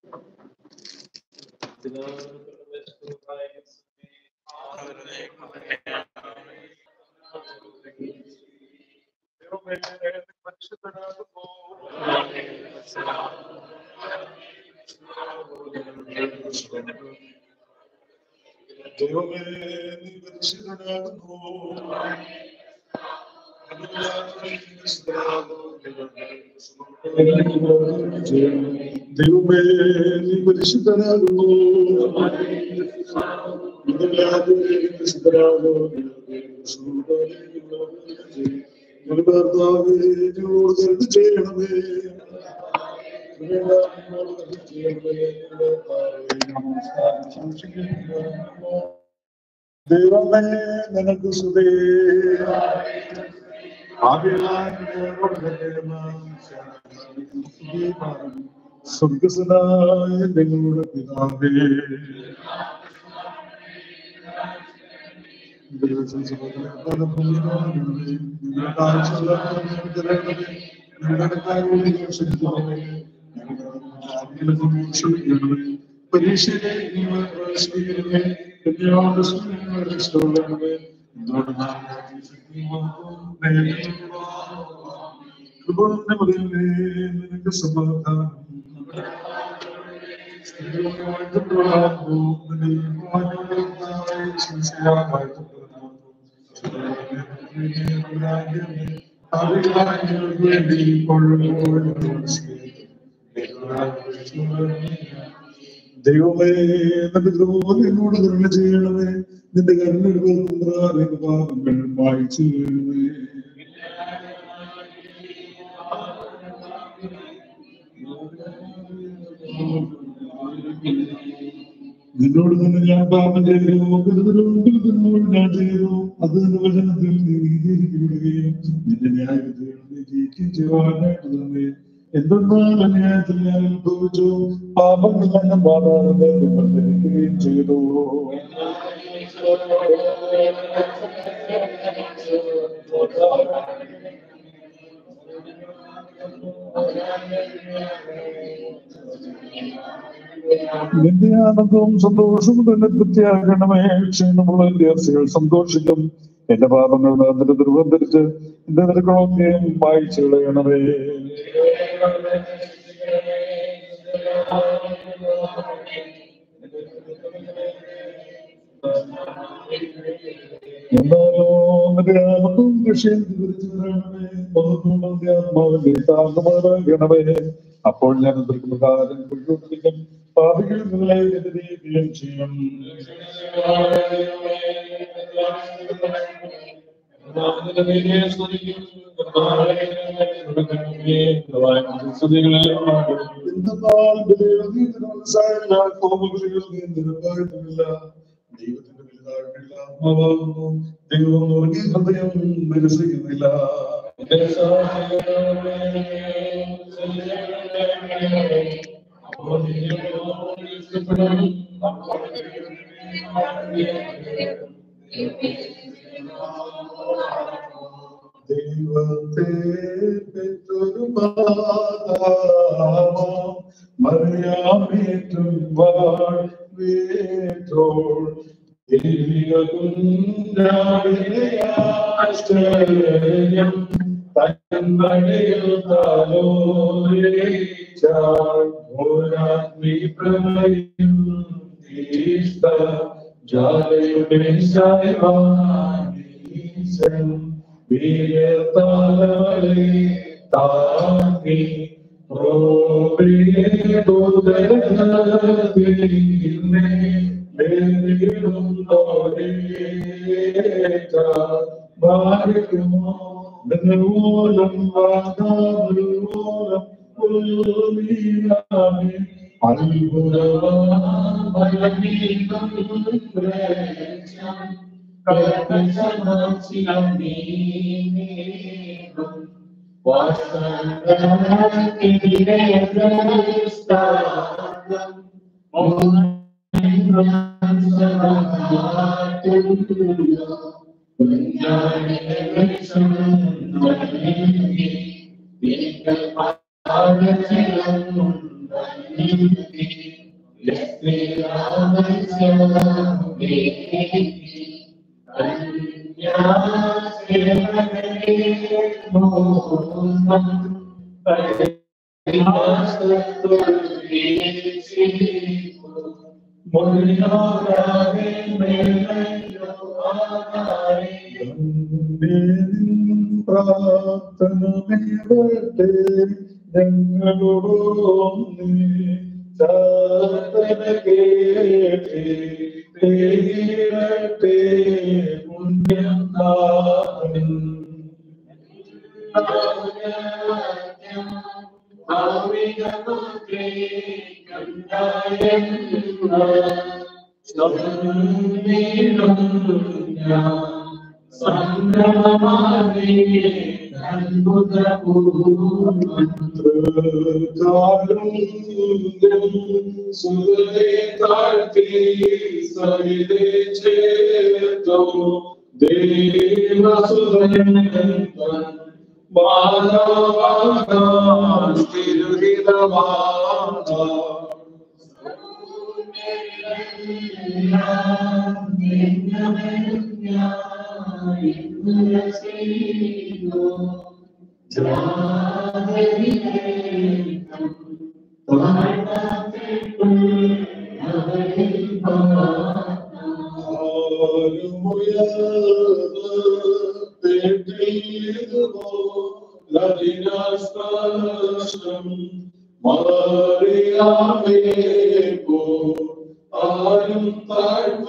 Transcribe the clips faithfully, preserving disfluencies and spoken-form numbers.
ദൈവമേ നീ പരിശുദ്ധനാകുന്നു. ദൈവമേ നീ പരിശുദ്ധനാകുന്നു. ചെയ്യണമേ ദൈവമേ നിനക്ക് സ്തുതി. സ്വർഗസ്വനായ നിങ്ങളുടെ പിതാവേ, പരീക്ഷയെ നിനക്ക് സമാധാനം. ദൈവമേ നിന്റെ ദ്രോഹത്തിനോട് കരുണ ചെയ്യണമേ. നിന്റെ കരുണ പാപങ്ങൾ വായിച്ചു വീഴണമേ. നിന്നോട് തന്നെ ഞാൻ പാപം ചെയ്തു, ഞാൻ ചെയ്തു. അത് നിന്റെ വചനത്തിൽ നീതിയിരിക്കുകയും നിന്റെ ന്യായത്തിൽ ജയിക്കുകയും ചെയ്യുവാനായിട്ട് തന്നെ. എന്തെന്നാൽ അന്യായത്തിൽ ഞാൻ അനുഭവിച്ചു, പാപങ്ങൾ തന്നെ പാതാളത്തെ നിങ്ങൾ ധരിക്കുകയും ചെയ്തു. നിന്റെ ആനന്ദവും സന്തോഷവും തന്നെ തൃപ്തിയാകണമേ. ക്ഷീണമുള്ള വിദ്യാർത്ഥികൾ സന്തോഷിക്കും. എന്റെ പാപങ്ങൾ നിന്റെ ദുർബന്ധരിച്ച് എന്റെ നിരകളൊക്കെ വായിച്ചു കളയണമേ. എന്നാലോ നിന്റെ ആനന്ദവും കൃഷിയും ആത്മാവിന്റെ താങ്ങുമാറാകണമേ. അപ്പോൾ ഞാൻ പ്രകാരം കൊണ്ടുകൊണ്ടിരിക്കും. പാപികൾ നിങ്ങളെ എതിരെയും ചെയ്യും. ദൈവത്തിന്റെ വലുതായിട്ടുള്ള ആത്മാവാകുന്നു. ദൈവം ഉറങ്ങിയ ഹൃദയം നിരസിക്കുന്നില്ല. ദൈവത്തെ പെറ്റൊരു മാതാവോ മറിയാമേറ്റും വാഴ്വേറ്റോൾ ആശ്ചര്യം തന്മഴയിൽ താലോരാത്മി പ്രളയം ഈഷ്ട ജാലയുടെ ശൈവാനീശൻ വീരതാലവളെ താങ്ങി പ്രാർത്ഥനമേവട്ടെ ഞങ്ങളോടും പ്രാർത്ഥന കേട്ടേ തേടട്ടെ പുണ്യം നാഥൻ. സുരേ താഴ്ത്തി സരിതേ ചേർത്തോ ദേവസുരൻ മാനവാനാം തിരുഹിതമാനാം ആരും താഴ്ത്ത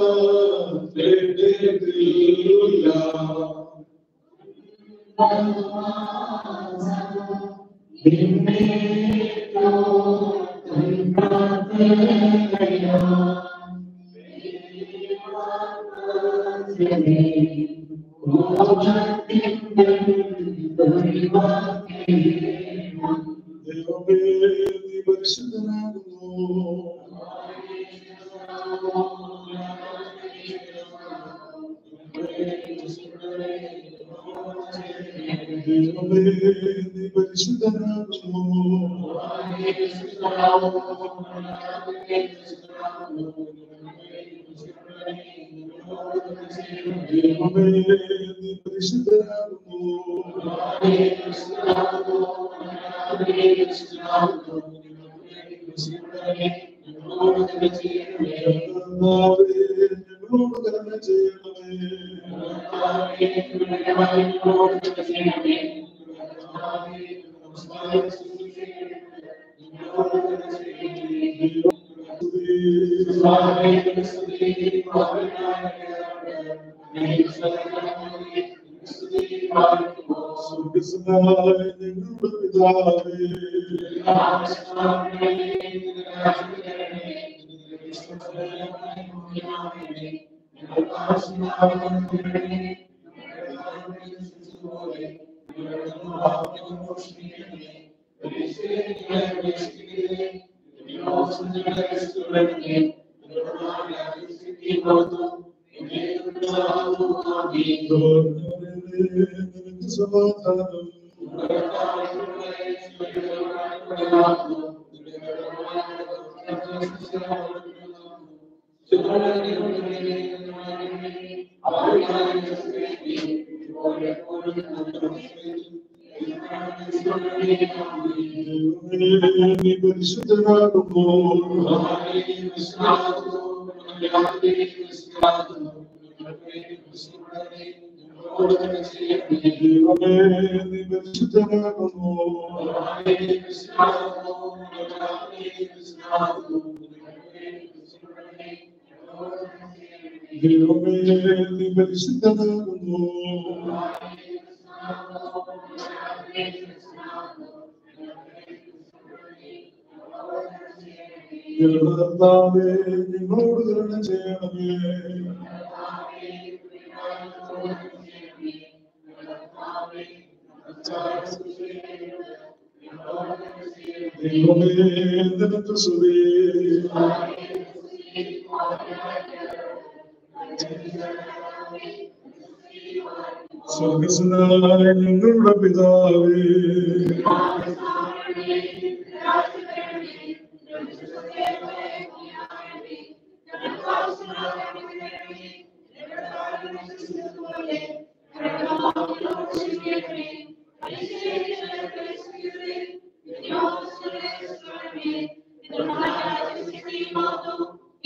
സ്വർഗ്ഗസ്ഥനായ ഞങ്ങളുടെ പിതാവേ,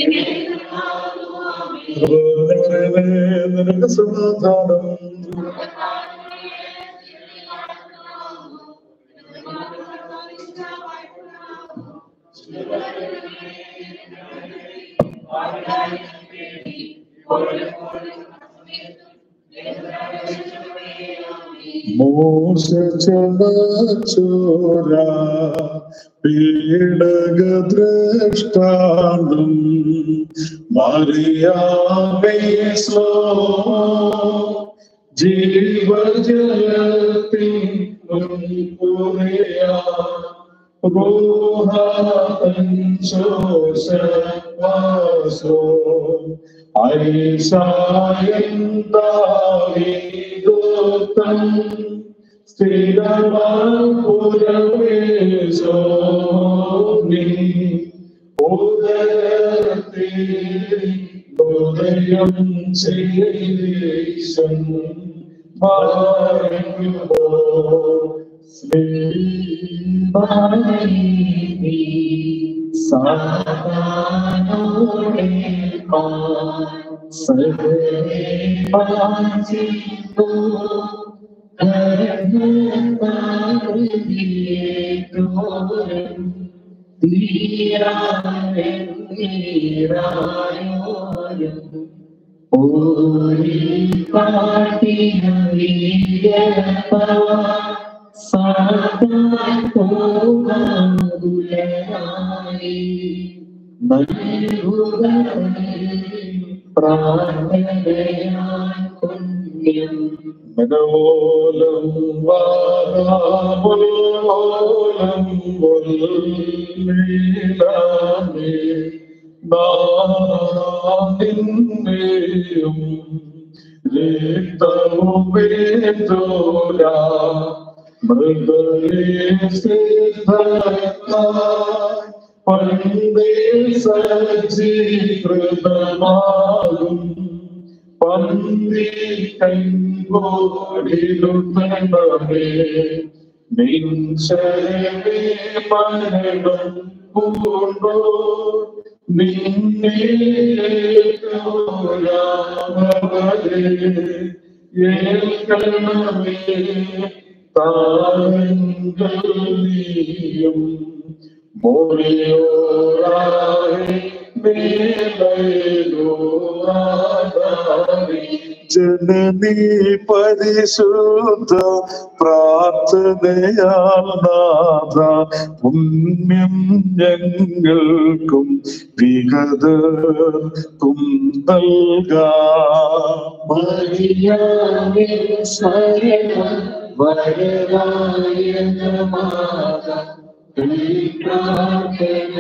നിനക്ക് സമാധാനം. മോശ ചോര പീഡകദ്രഷ്ടാന്തം മറിയാമേസ്ലോ ജീവജലത്തിൽ മുൻപുറയാ ശോഷവാസോ ഐസായന്താവിദോത്തം സ്ഥിരമാപുരവേശോ നീ ഉദരത്തിൽ ഉദയം ചെയ്തീശൻ മാറുമ്പോ ശ്രീ സാധാനോടെ സഹേവാഞ്ചിപ്പോ ധർമ്മതാരിയേറ്റോരം തീരായോരം ഓരി പാട്ടിന വീരപ്പ സാധാ പോകാകുലനായി പ്രാർത്ഥനയാൽ പുണ്യം മനോലം വാരാമോലം ഉൽമീലാമേ നാനിന്നെയും രക്തവും വേദോരാ മൃഗലേ സിദ്ധത്തായി പണ്ടേ സജ്ജീകൃതമാകും പന്തി കൈകോടിലുത്തമേ നിൻശരമേ മരണം പൂണ്ടോ നിന്നെ ഏൽക്കണമേ താരങ്ങൾ നീയും മോളിയോരായി മേലയോരായി ജനനീ പരിശുദ്ധ പ്രാർത്ഥനയാൽ നാഥ പുണ്യം ഞങ്ങൾക്കും വിഗതർക്കും നൽകാം. മറിയാമേ ശരണം വരദായ മാത പ്രാർത്ഥന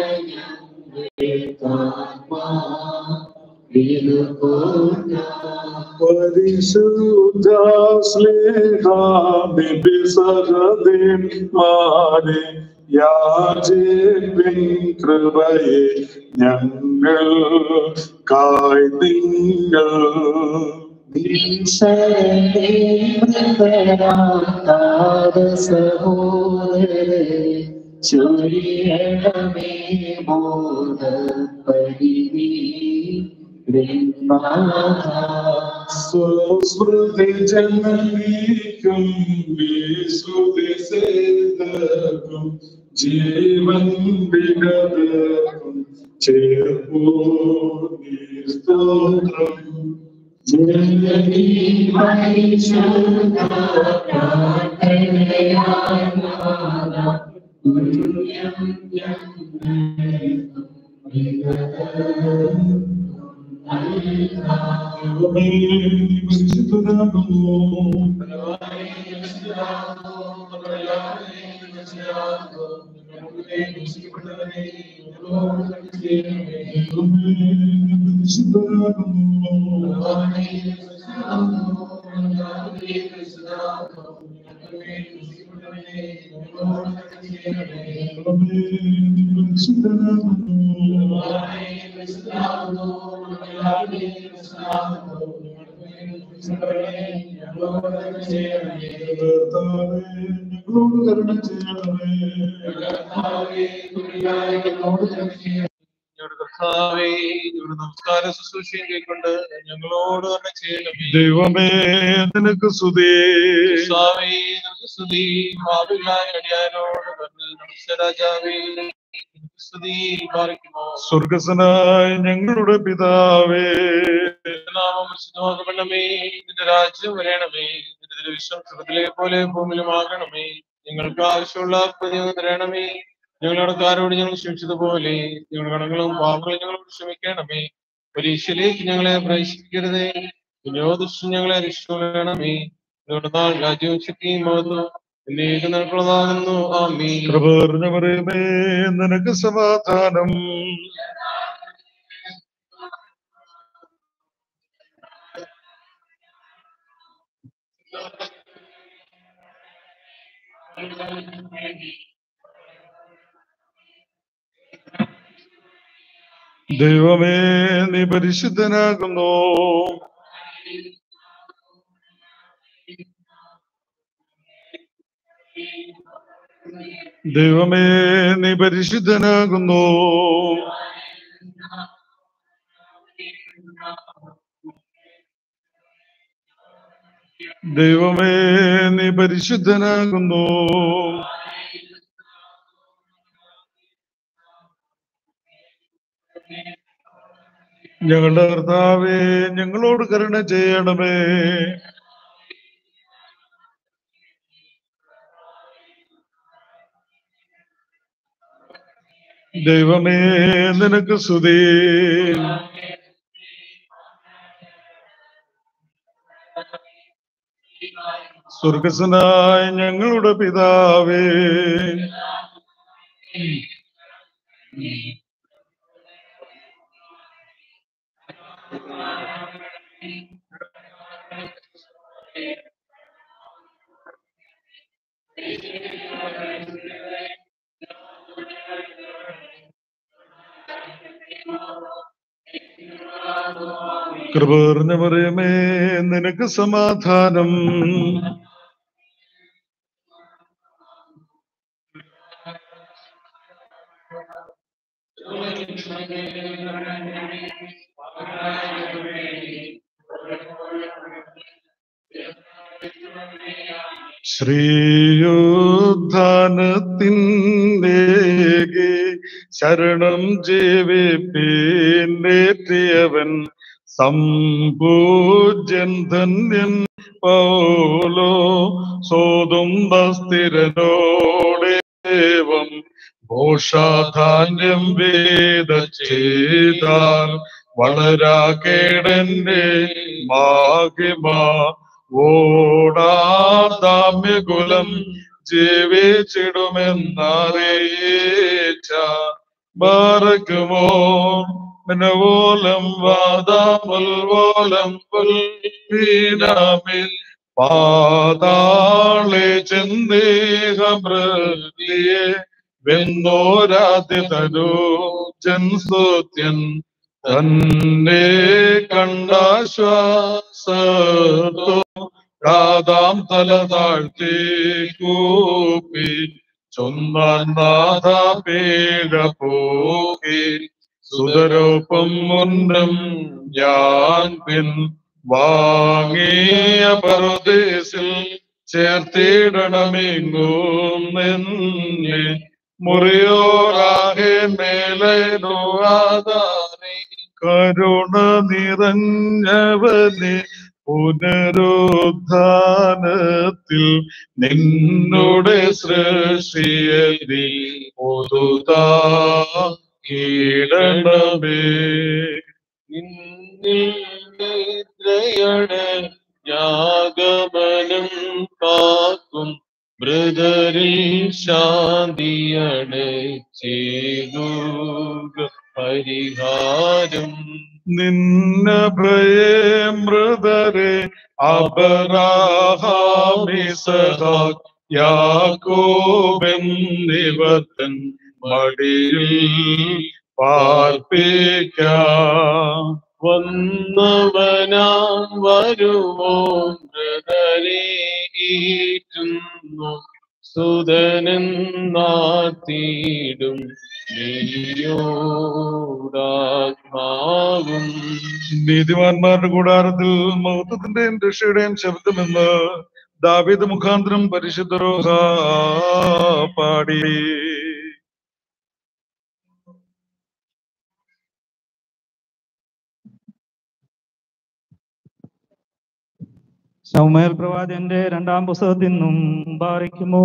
പരിശുദ്ധ സ്നേഹാദിസഹദേവന്മാരെ യാചിപ്പിൻ കൃപയെ ഞങ്ങൾ കായ് നിങ്ങൾ സഹോദരേ ചൊരിയണമേ ബോധപരിധി സ്വസ്മൃതി ജനനീക്കും വിശ്രുതി സേതക്കും ജീവൻ വിഗതക്കും ചേർപ്പോ സ്തോത്രം ജനനീ പരിശുദ്ധ പ്രാർത്ഥനയാൽ നാഥ പുണ്യം ഞങ്ങൾക്കും വിഗതർക്കും നമസ്കാര ശുശ്രൂഷയും കൈക്കൊണ്ട് ഞങ്ങളോട് തന്നെ ചെയ്യണമേ. ദൈവമേ നിനക്ക് സ്തുതി. സ്വാമി നിനക്ക് സ്തുതി. പാപികളായ അടിയാരോട് തന്നെ നമസ്തേ രാജാവേ നിനക്ക് സ്തുതി. പാലിക്കുമോ സ്വർഗസ്വനായ ഞങ്ങളുടെ പിതാവേ, നാമം വിശുദ്ധമാക്കപ്പെടണമേ. നിന്റെ രാജ്യം വരണമേ. നിന്റെ വിശ്വം സ്വർഗ്ഗത്തിലെ പോലെ ഭൂമിയിലുമാകണമേ. ഞങ്ങൾക്ക് ആവശ്യമുള്ള പ്രതിഫലം തരണമേ. ഞങ്ങളുടെ കാരോട് ഞങ്ങൾ ക്ഷമിച്ചതുപോലെ ഞങ്ങളുടെ കടങ്ങളും പാപങ്ങളും ഞങ്ങളോട് ക്ഷമിക്കണമേ. പരീക്ഷയിലേക്ക് ഞങ്ങളെ പ്രവേശിപ്പിക്കരുതേ. വിനോദൃഷ്ടി ഞങ്ങളെ രക്ഷിക്കണമേ. ഞങ്ങളുടെ നാൾ രാജ്യവും ശക്തിയും മഹത്വവും എന്നേക്ക് നിനക്കുള്ളതാകുന്നു. ആമീൻ. കൃപ നിറഞ്ഞ മറിയമേ നിനക്ക് സമാധാനം. ദൈവമേ നീ പരിശുദ്ധനാകുന്നു. ദൈവമേ നീ പരിശുദ്ധനാകുന്നു. ദൈവമേ നീ പരിശുദ്ധനാകുന്നു. ഞങ്ങളുടെ കർത്താവേ ഞങ്ങളോട് കരുണ ചെയ്യണമേ. ദൈവമേ നിനക്ക് സ്തുതി. സ്വർഗസ്വനായ ഞങ്ങളുടെ പിതാവേ, കൃപ നിറഞ്ഞ മറിയമേ നിനക്ക് സമാധാനം. ശ്രീയുദ്ധാനത്തിൻ്റെ ശരണം ജീവിപ്പിന്നേറ്റിയവൻ സംപൂജ്യൻ ധന്യൻ പൗലോ സോതും ബസ്തിരനോടേവം ഭോഷാധാന്യം വേദ ചെയ്താൽ വളരാകേടന്റെ മാഹിമ ഓടാദാമ്യകുലം ജീവിച്ചിടുമെന്നറിയിച്ച ബാറക്കുമോ മനവോലം വാദാമുൽവോലം പുൽവീനാമിൽ പാതാളെ ചെന്ദേഹമൃതിയെ വെന്നോരാതിതരോ ജൻസ്തുത്യൻ തന്നെ കണ്ടാശ്വാസത്തോ കാതാം തല താഴ്ത്തി കൂപ്പി ചൊന്നാൻ നാഥ പേഴ പോകി സുതരൂപം മുന്നം ഞാൻ പിൻ വാങ്ങിയ പരദേശിൽ ചേർത്തിടണമെങ്ങും നിന്നെ മുറിയോറാകെ മേലോ ആധാരേ കരുണ നിറഞ്ഞവനെ പുനരുദ്ധാനത്തിൽ നിന്നുടെ സൃഷ്ടിയെ പൊതുതാ കീടണമേ. നിന്നിൽ നിദ്രയടെ യാഗമനം കാക്കും മൃദരിൽ ശാന്തിയടെ ചെയ്തു പരിഹാരം. നിന്നഭയേ മൃദരെ അബ്രാഹാമിസഹാക്ക് യാക്കോബെന്നിവതൻ മടിയിൽ പാർപ്പിക്കാം. വന്നവനാം വരുമോ മൃദരീറ്റുന്നു സുതനെന്നാത്തിടും നീയോടാ ആകും. നീതിമാന്മാരുടെ കൂടാരത്തിൽ മഹത്വത്തിന്റെയും രക്ഷയുടെയും ശബ്ദമെന്ന് ദാവീദ് മുഖാന്തരം പരിശുദ്ധ റൂഹ പാടി. ശമൂവേൽ പ്രവാചകന്റെ രണ്ടാം പുസ്തകത്തിൽ നിന്നും ബാറിക്കുമോ.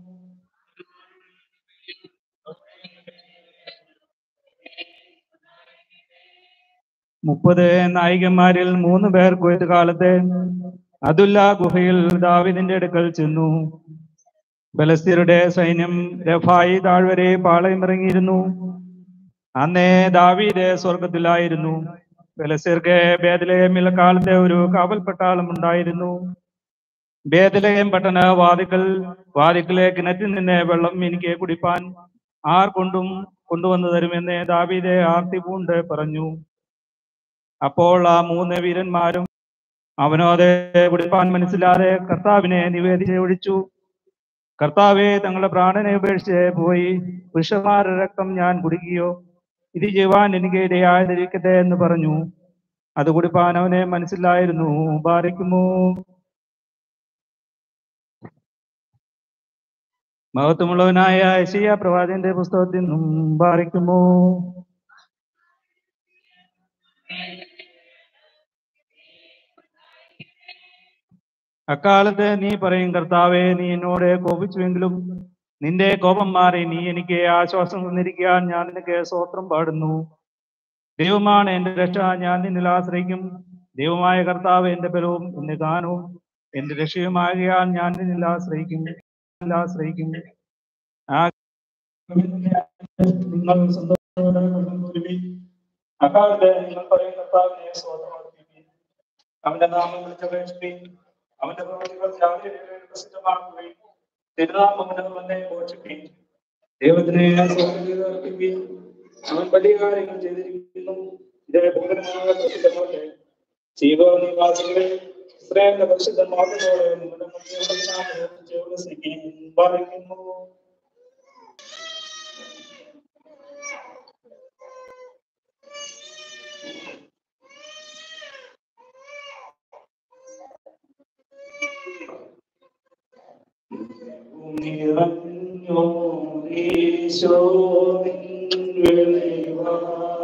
മുപ്പത് നായികന്മാരിൽ മൂന്ന് പേർ കൊയ്ത്ത് കാലത്ത് അതുല്ല ഗുഹയിൽ ദാവീദിന്റെ അടുക്കൽ ചെന്നു. ഫലസ്തീനരുടെ സൈന്യം രഫായി താഴ്വരെ പാളയമിറങ്ങിയിരുന്നു. അന്നേ ദാവീദ് സ്വർഗത്തിലായിരുന്നു. ഫലസ്തീർക്ക് ബേത്ലഹേമിൽ കാലത്തെ ഒരു കാവൽ പട്ടാളം ഉണ്ടായിരുന്നു. ബേത്ലഹേം പട്ടണ വാതിക്കൽ വാതിക്കലെ കിണറ്റിൽ നിന്ന് വെള്ളം എനിക്ക് കുടിപ്പാൻ ആർ കൊണ്ടും കൊണ്ടുവന്നു തരുമെന്ന് ദാവീദ് ആർത്തി പൂണ്ട് പറഞ്ഞു. അപ്പോൾ ആ മൂന്ന് വീരന്മാരും അവനോട് കുടിപ്പാൻ മനസ്സിലാതെ കർത്താവിനെ നിവേദിച്ച് ഒഴിച്ചു. കർത്താവെ, തങ്ങളുടെ പ്രാണനെ ഉപേക്ഷിച്ച് പോയി പുരുഷന്മാരുടെ രക്തം ഞാൻ കുടിക്കുകയോ, ഇത് ചെയ്യുവാൻ എനിക്ക് ഇടയായിരിക്കട്ടെ എന്ന് പറഞ്ഞു. അത് കുടിപ്പാൻ അവനെ മനസ്സിലായിരുന്നു. ബാരിക്കുമോ. മഹത്വമുള്ളവനായ യെശയ്യാ പ്രവാചകന്റെ പുസ്തകത്തിൽ നിന്നും ബാരിക്കുമോ. അക്കാലത്ത് നീ പറയും, കർത്താവെ, നീ എന്നോട് കോപിച്ചുവെങ്കിലും നിന്റെ കോപം മാറി നീ എനിക്ക് ആശ്വാസം തന്നിരിക്കാൻ ഞാൻ നിനക്ക് സ്തോത്രം പാടുന്നു. ദൈവമാണ് എന്റെ രക്ഷ, ഞാൻ നിന്നിൽ ആശ്രയിക്കും. ദൈവമായ കർത്താവ് എന്റെ ബലവും എന്റെ ഗാനവും എന്റെ രക്ഷയുമാകിയാൽ ഞാൻ നിന്നിൽ ആശ്രയിക്കും ആശ്രയിക്കും ആ നിങ്ങൾ സന്തോഷത്തോടെ അക്കാലത്ത് നിങ്ങൾ പറയും, കർത്താവിനെ സ്തോത്രമർപ്പിക്കും. അവന്റെ നാമം വിളിച്ചപേക്ഷിക്കുകയും അവന്റെ പ്രവൃത്തികൾ ജാതികളിൽ പ്രസിദ്ധമാക്കുകയും തിരുനാമം അവനെ പോഷിക്കുകയും ദൈവത്തിനെ അർപ്പിക്കുകയും അവൻ വലിയ കാര്യങ്ങൾ ചെയ്തിരിക്കുന്നു. ഇതേ ഭൂതമായ പ്രസിദ്ധമാകട്ടെ. ജീവ നിവാസികളെ ഇസ്രായേലിന്റെ പരിശുദ്ധമാകുന്നതോടെ നിങ്ങളുടെ പറയുന്നു. നിറഞ്ഞോ ഈശോ നിൻ വെളിവാ